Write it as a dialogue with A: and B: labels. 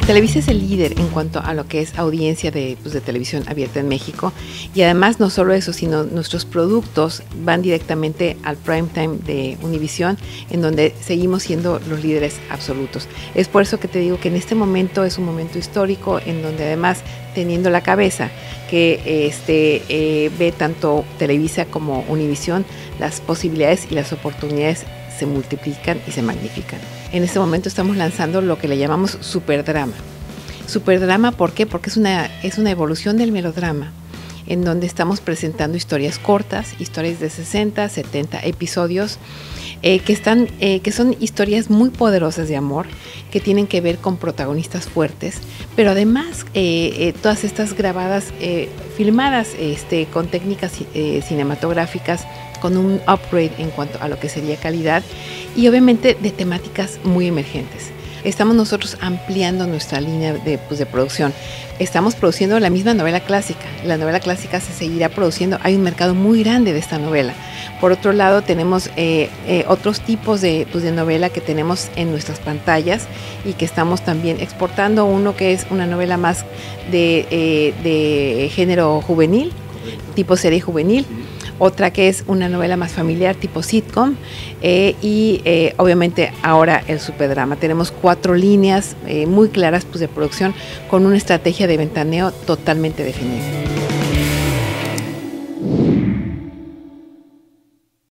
A: Televisa es el líder en cuanto a lo que es audiencia de televisión abierta en México, y además no solo eso, sino nuestros productos van directamente al prime time de Univisión, en donde seguimos siendo los líderes absolutos. Es por eso que te digo que en este momento es un momento histórico, en donde además, teniendo la cabeza que ve tanto Televisa como Univisión, las posibilidades y las oportunidades se multiplican y se magnifican. En este momento estamos lanzando lo que le llamamos superdrama. Superdrama, ¿por qué? Porque es una evolución del melodrama, en donde estamos presentando historias cortas, historias de 60, 70 episodios, que son historias muy poderosas de amor, que tienen que ver con protagonistas fuertes, pero además todas estas grabadas, filmadas con técnicas cinematográficas, con un upgrade en cuanto a lo que sería calidad, y obviamente de temáticas muy emergentes. Estamos nosotros ampliando nuestra línea de producción. Estamos produciendo la misma novela clásica. La novela clásica se seguirá produciendo. Hay un mercado muy grande de esta novela. Por otro lado, tenemos otros tipos de novela que tenemos en nuestras pantallas y que estamos también exportando. Uno que es una novela más de género juvenil, tipo serie juvenil. Otra que es una novela más familiar, tipo sitcom, y obviamente ahora el superdrama. Tenemos 4 líneas muy claras de producción, con una estrategia de ventaneo totalmente definida.